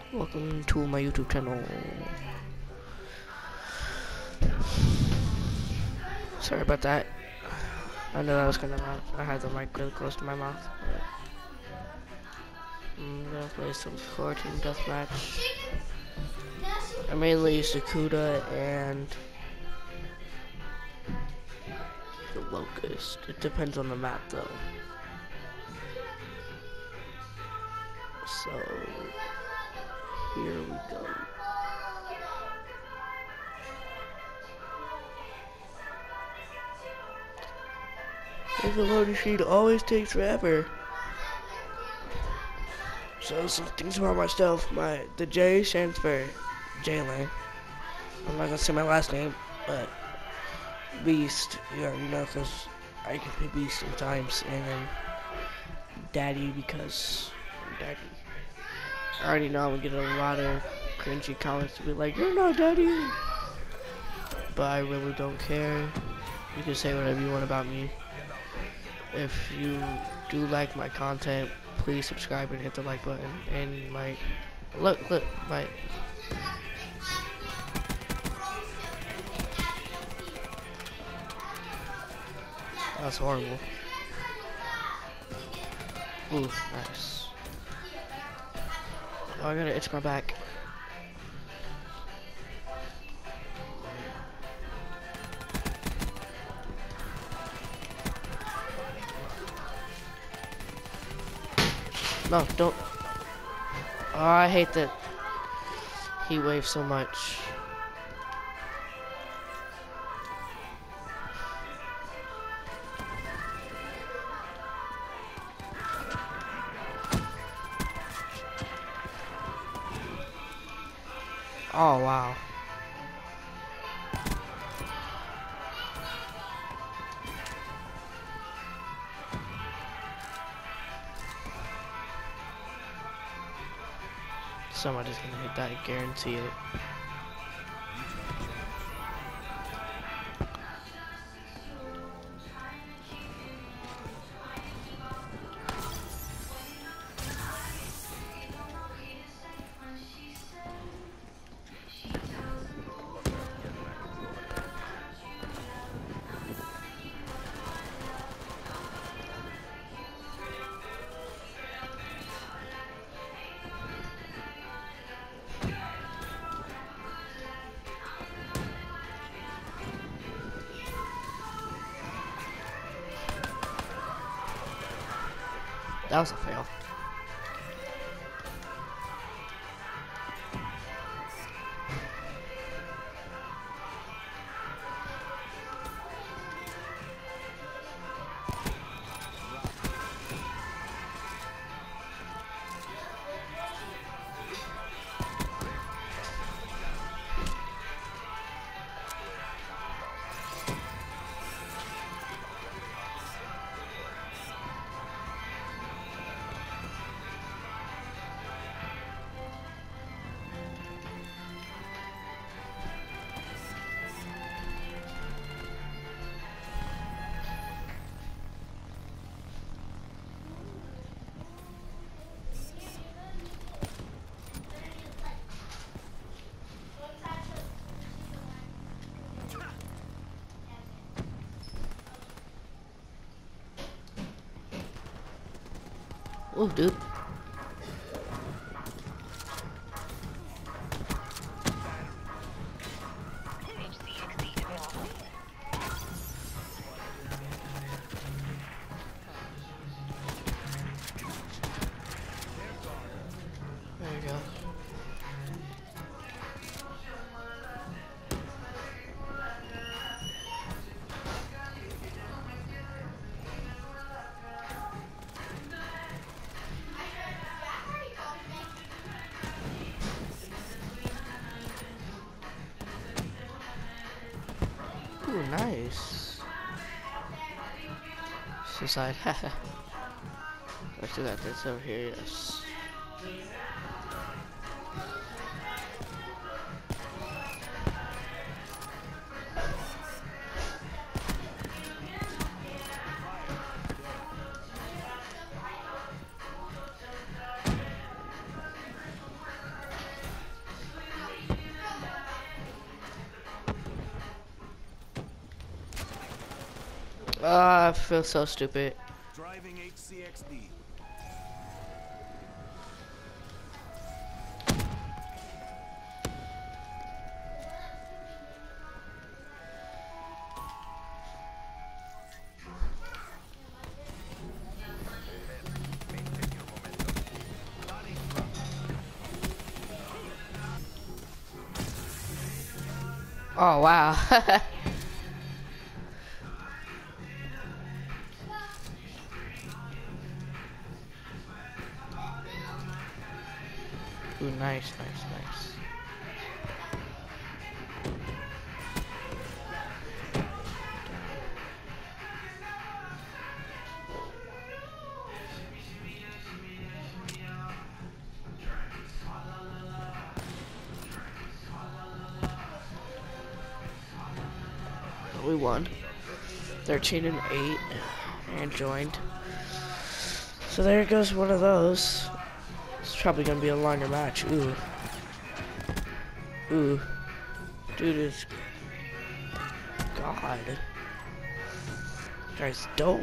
Welcome to my YouTube channel. Sorry about that. I know that was kind of loud. I had the mic really close to my mouth. I'm gonna play some score team deathmatch. I mainly use Sakuda and the Locust. It depends on the map though. So here we go. And the loading screen always takes forever. So some things about myself. The J stands for Jalen. I'm not gonna say my last name, but Beast. You already know because I can be Beast sometimes, and then Daddy because I'm Daddy. I already know I'm gonna get a lot of cringy comments to be like, "You're not Daddy," but I really don't care. You can say whatever you want about me. If you do like my content, please subscribe and hit the like button. And look, that's horrible. Ooh, nice. Oh, I gotta itch my back. No, don't. Oh, I hate that he waves so much. Oh, wow. Somebody's gonna hit that, I guarantee it. That was a fail. Ooh, dude. There you go. Ooh, nice. Suicide. Let's do that. That's over here. Yes. I feel so stupid. Driving HCXD. Oh wow. Ooh, nice, nice, nice. We won. 13-8 and joined. So there goes one of those. It's probably gonna be a longer match. Ooh. Ooh. Dude is God. Guy's dope.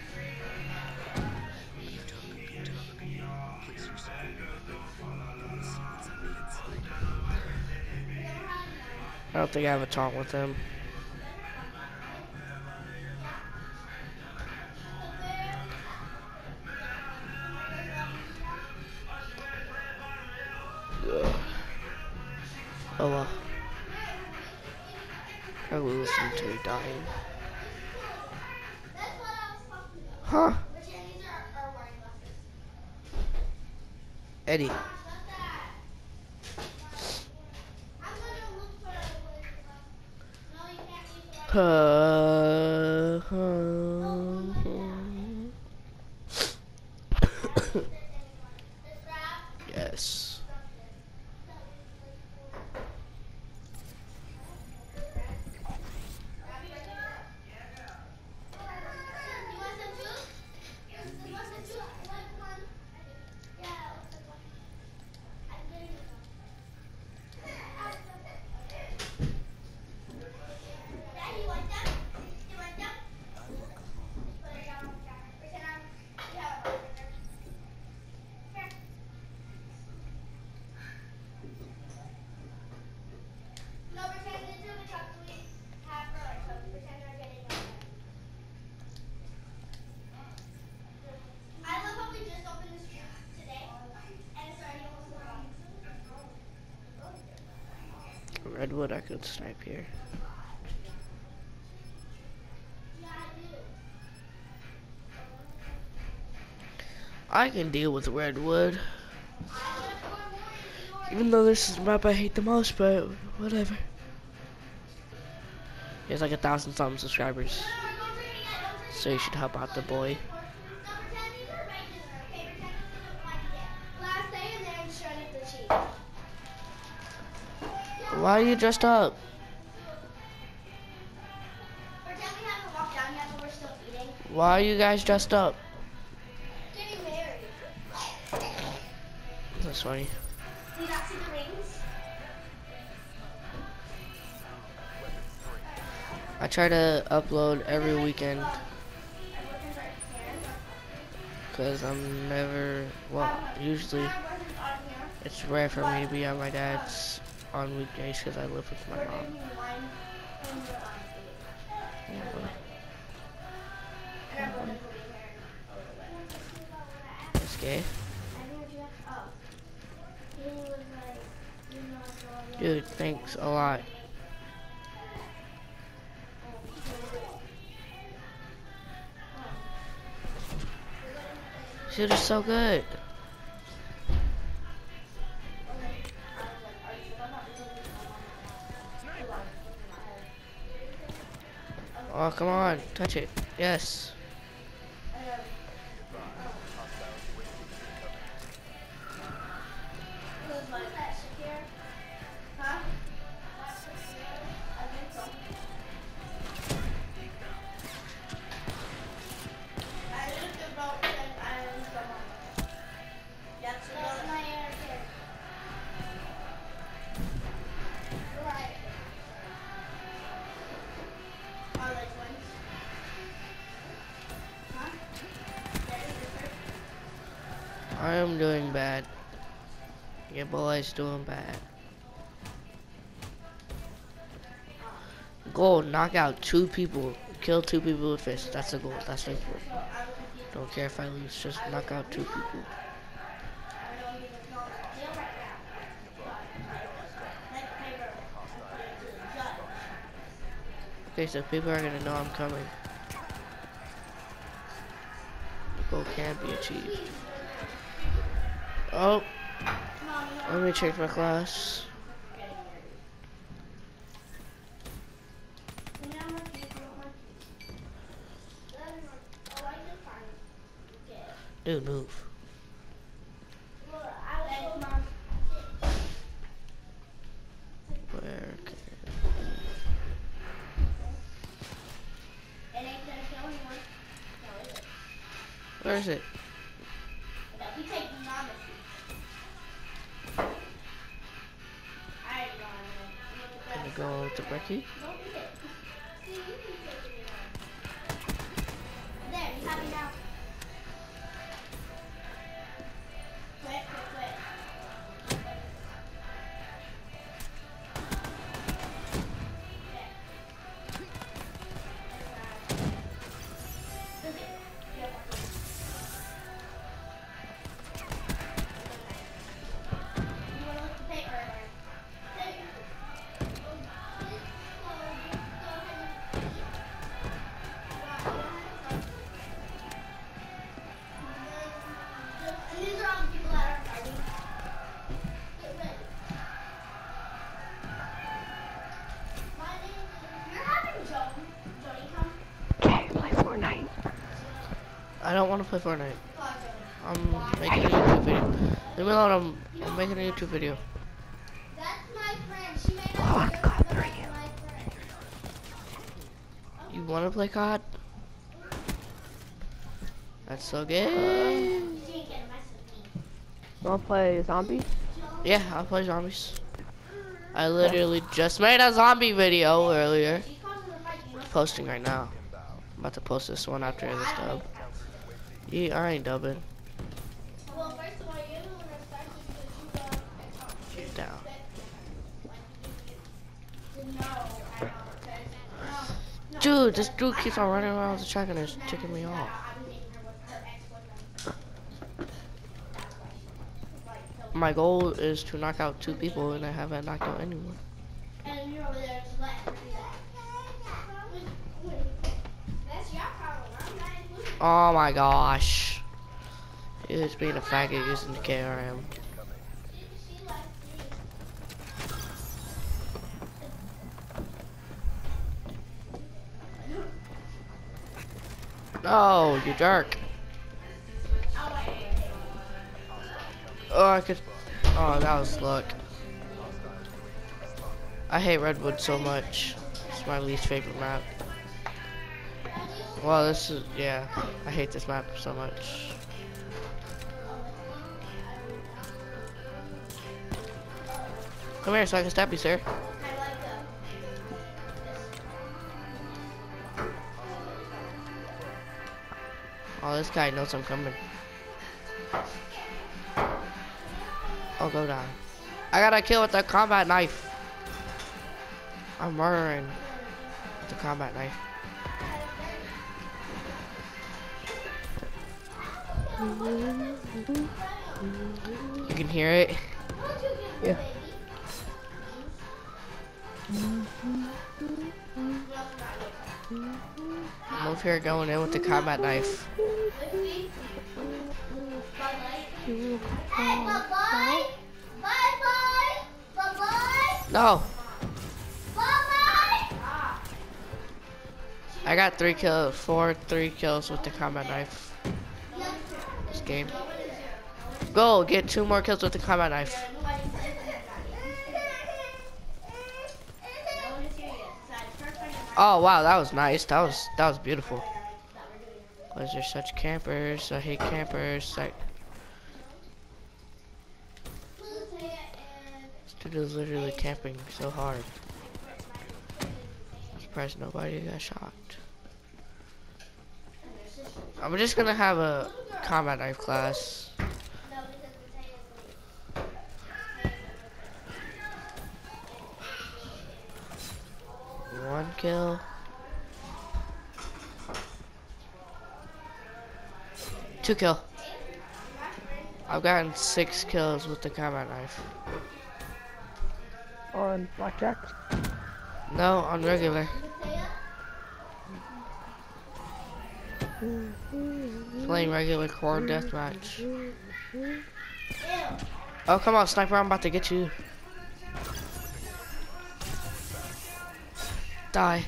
I don't think I have a talk with him. Ugh. Oh well. Probably listen to me dying. Huh? Eddie. Yes. Redwood, I could snipe here. I can deal with Redwood. Even though this is the map I hate the most, but whatever. He has like 1,000-something subscribers. So you should help out the boy. Why are you dressed up? Why are you guys dressed up? That's funny. Did you not see the rings? I try to upload every weekend. Because I'm never, well, usually it's rare for me to be at my dad's on weekdays because I live with my mom. It's gay. Dude, thanks a lot. Dude is so good. Oh, come on, touch it. Yes. I'm doing bad. Your boy's doing bad. Goal, knock out 2 people. Kill 2 people with fists. That's a goal. That's the goal. Don't care if I lose. Just knock out 2 people. Okay, so people are gonna know I'm coming. The goal can't be achieved. Oh, let me change my class. Dude, move. Where can Where is it? Gonna go with the brekkie. There, you have it now. Quit, quit, quit. These are all the people that are fighting. My name is... You're having Jody come? I don't want to play Fortnite. I'm making a YouTube video. Leave me alone. I'm making a YouTube video. That's my friend. She may not be here, but that's my friend. You want to play COD? That's so good. She ain't gonna mess with me. Wanna play zombies? Yeah, I'll play zombies. I literally just made a zombie video earlier. She's causing the fight, you know? Posting right now. I'm about to post this one after this dub. Yeah, I ain't dubbing. Well, first of all, you're the one that started because you Get down. Dude, this dude keeps on running around with the shotgun and it's ticking me off. My goal is to knock out 2 people and I haven't knocked out anyone. And you're over there just letting her do that. That's your problem. I'm not included. Oh my gosh. It's being a faggot using the KRM. She left me. No, you jerk. Oh, I could. Oh, that was luck. I hate Redwood so much. It's my least favorite map. Well, this is, yeah. I hate this map so much. Come here so I can stab you, sir. Oh, this guy knows I'm coming. Oh, go down. I got a kill with the combat knife. I'm murdering with the combat knife. You can hear it. Yeah. I'm over here going in with the combat knife. Hey, bye-bye. Bye-bye. Bye-bye. No, Bye-bye. I got 3 kills with the combat knife. This game. Go get 2 more kills with the combat knife. Oh wow, that was nice. That was beautiful. Why is there such campers? I hate campers. Like, this dude is literally camping so hard. I'm surprised nobody got shot. I'm just gonna have a combat knife class. kill. Two kill. I've gotten 6 kills with the combat knife. On blackjack. No, on regular. Playing regular core deathmatch. Oh, come on, sniper, I'm about to get you. Die.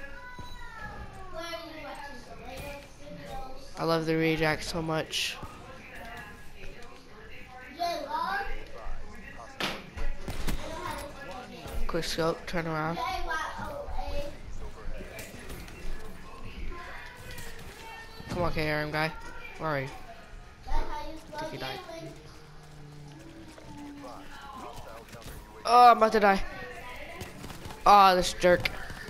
I love the rejack so much. Quick scope, turn around. Come on, KRM guy. Where are you? I think he died. Oh, I'm about to die. Oh, this jerk.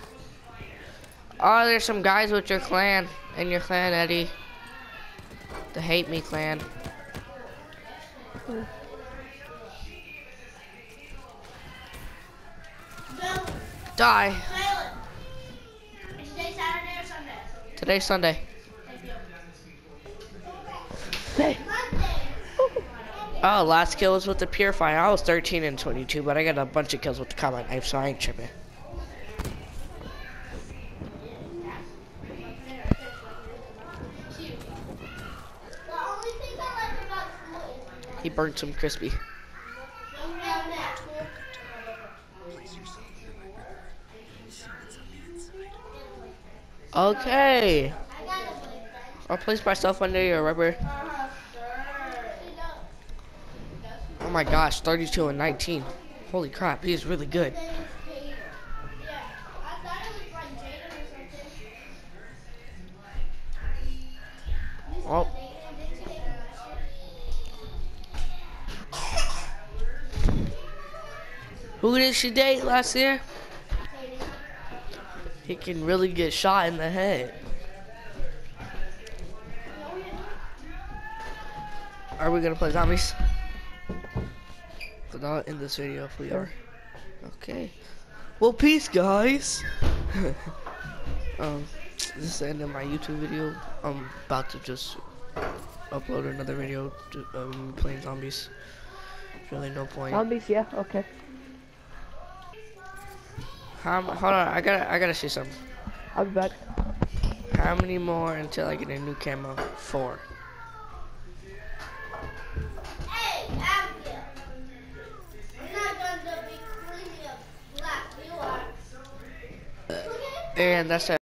Oh, there's some guys with your clan. In your clan, Eddie. The Hate Me clan. Die. Is today Saturday or Sunday? Today's Sunday. Hey. Oh, last kill was with the Purifier. I was 13 and 22, but I got a bunch of kills with the combat knife, so I ain't tripping. He burnt some crispy. Okay. I'll place myself under your rubber. Oh my gosh, 32 and 19. Holy crap, he is really good. Oh. Who did she date last year? He can really get shot in the head. Are we gonna play zombies? But not in this video if we are. Okay. Well, peace, guys. This is the end of my YouTube video. I'm about to just upload another video to playing zombies. Really no point. Zombies, yeah, okay. Hold on, I gotta see something. I'll be back. How many more until I get a new camo? 4. Hey, Abigail. I'm not going to be cleaning up black. You are. And that's it.